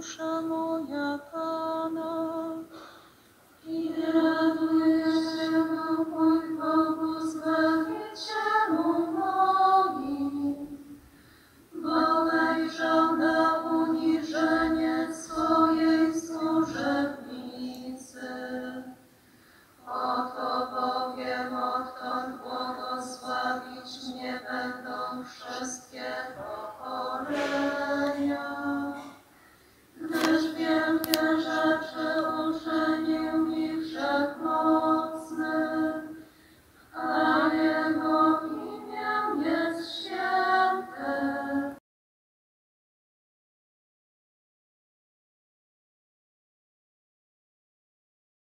dusza moja Pana. I raduje się mój Bogu, Zbawicielu moim, bo wejrzał na uniżenie swojej służebnicy. Oto bowiem odtąd błogosławić mnie będą wszystkie